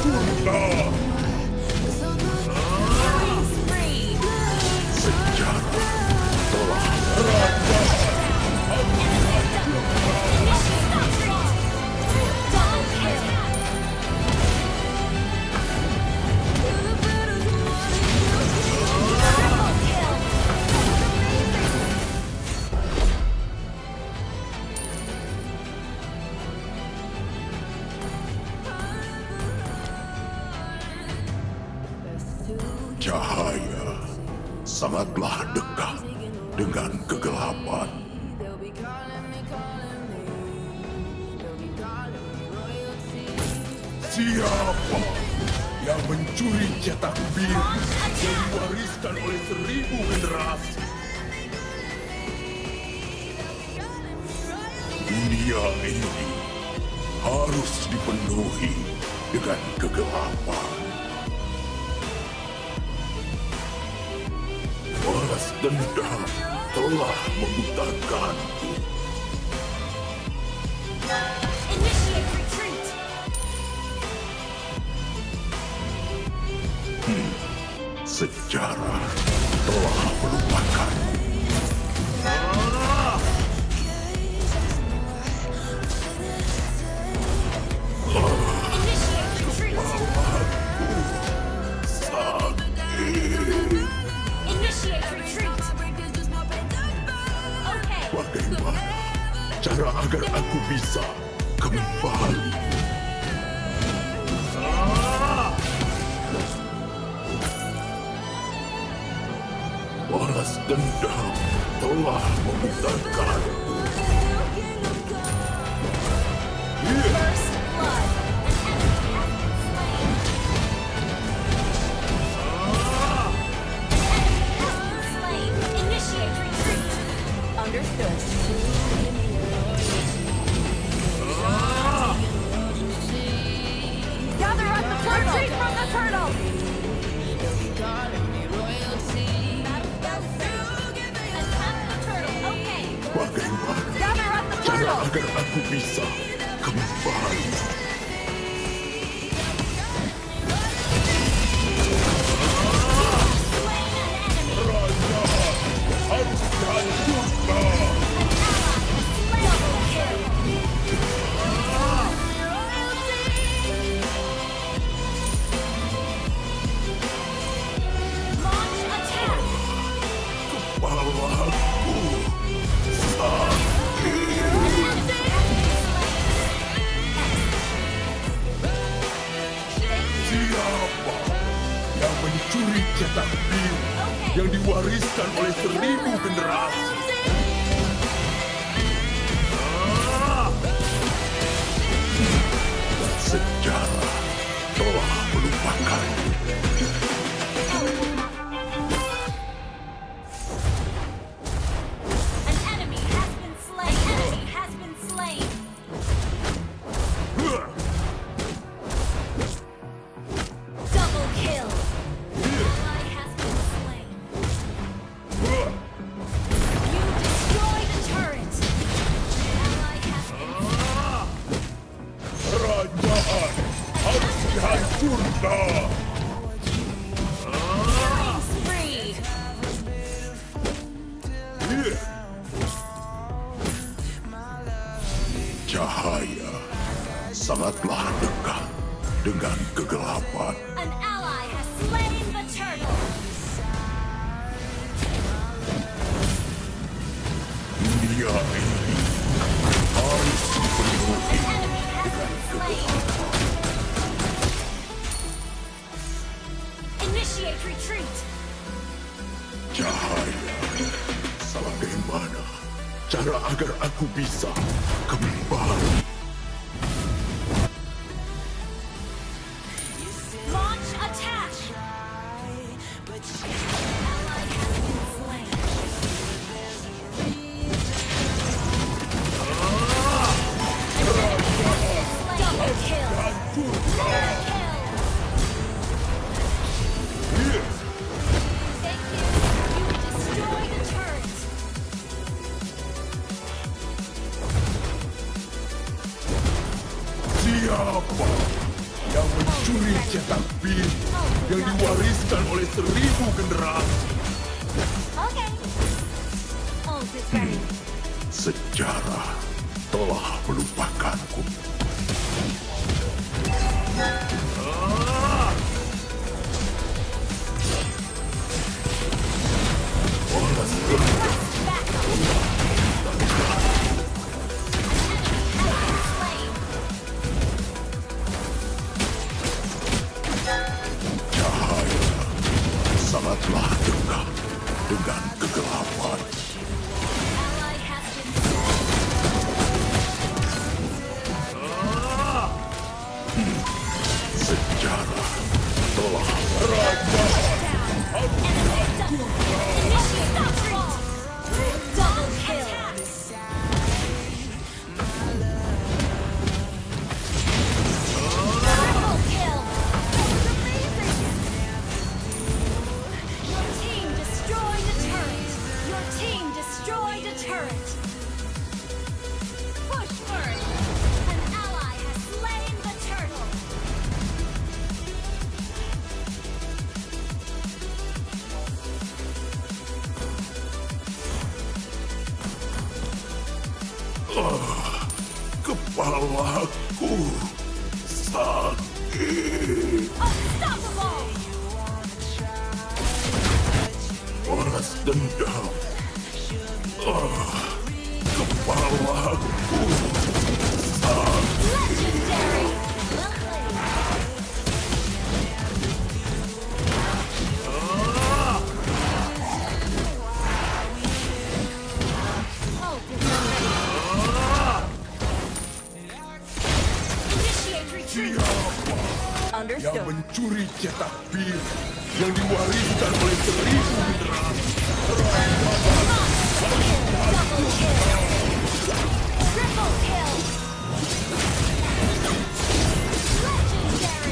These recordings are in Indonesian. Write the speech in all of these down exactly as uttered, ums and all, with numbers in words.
hancurkan. Sejarah telah cahaya sangatlah dekat dengan kegelapan. Siapa yang mencuri cetak biru yang diwariskan oleh seribu generasi? Dunia ini harus dipenuhi dengan kegelapan. Balas dendam telah membutakanku. Hmm, sejarah telah melupakan. Bagaimana cara agar aku bisa kembali? Balas dendam telah membutakanku. Gather up the turtle! Retreat from the turtle! Bagaimana Gather up the cara turtle! agar aku bisa kembali? Raja harus dihancurkan. Kepalaku siapa yang mencuri cetak biru yang diwariskan oleh seribu generasi? Sejarah telah melupakan. Kerajaan harus dihancurkan. Cahaya sangatlah dekat dengan kegelapan. An ally has slain the turtle! Dunia ini harus dipenuhi dengan kegelapan. Initiate retreat! Cahaya, bagaimana cara agar aku bisa kembali? Launch attack! Ally has been slain. Double kill! Hancurkan! Thank you! You destroyed a turret! Siapa yang mencuri cetak biru yang diwariskan oleh seribu generasi. Okay. Ult is ready. Sejarah telah melupakanku. Cahaya sangatlah dekat dengan kegelapan. Ally has been Sejarah telah raja. Initiate retreat. Double kill. Triple kill. Your team destroyed a turret. Your team destroyed a turret. Push first. An ally has slain the turtle. Kepalaku sakit. Unstoppable. Balas dendam. Ah, kepalaku sakit. Legendary. Well played. Ult is not ready. Initiate retreat. Siapa yang Understood. mencuri cetak biru yang diwariskan oleh seribu generasi? Double kill. Triple kill. Legendary.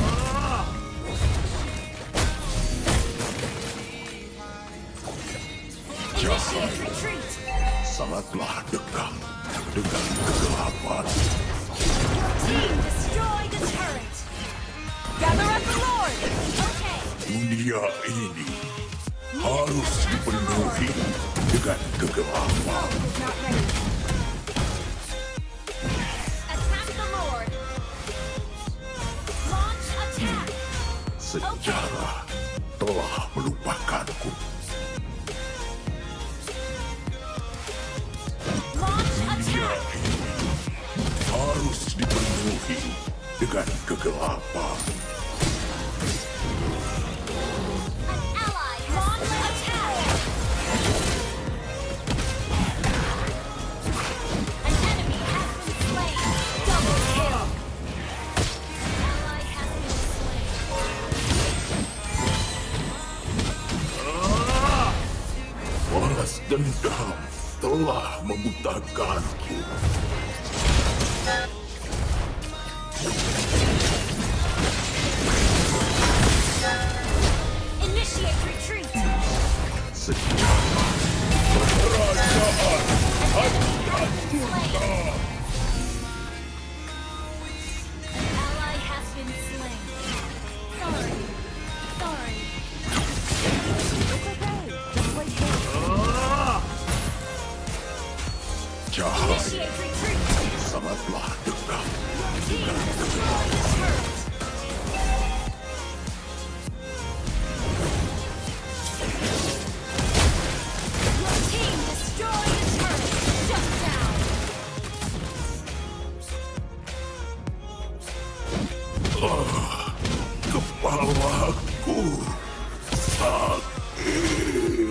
Initiate retreat. Sangatlah dekat dengan kegelapan. Team destroyed a turret. Gather up the Lord. Okay. Dunia ini harus dipenuhi dengan kegelapan. Ult is not ready. Attack the Lord. Launch attack. Sejarah telah melupakanku. Launch Dunia attack. ini harus dipenuhi dengan kegelapan. An ally launch attack. An enemy has been slain. Double kill. Ally has been slain. Balas dendam telah membutakanku. Initiate retreat. Sejarah kerajaan akan Slain. An ally has been slain. Sorry. Sorry. It's okay. Just wait here. cahaya Initiate retreat. sangatlah dekat. Team destroyed a turret. Your team destroyed a turret. Shut down. Kepalaku sakit.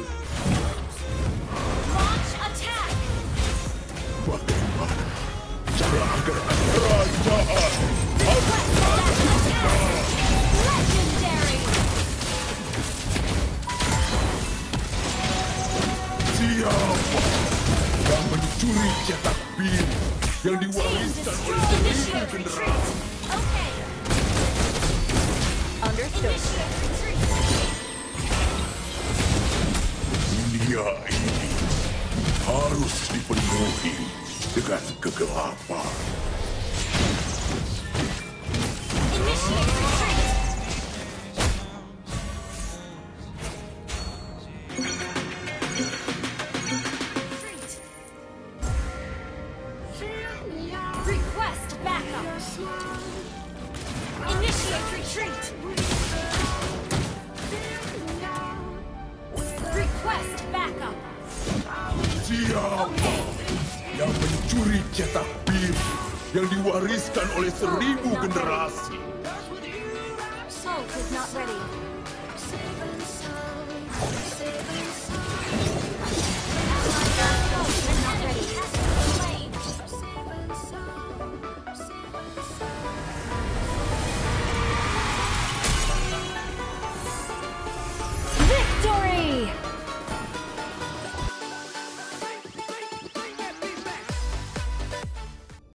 Launch attack. Bagaimana cara agar kerajaan Request dash attack. Legendary. siapa yang mencuri cetak biru yang Team diwariskan oleh destroyed. seribu Initiate generasi? retreat. Okay. Understood. Initiate retreat. Dunia ini harus dipenuhi dengan kegelapan. Initiate Retreat! Request backup! Siapa yang mencuri cetak biru yang diwariskan oleh seribu generasi? Ult is not ready.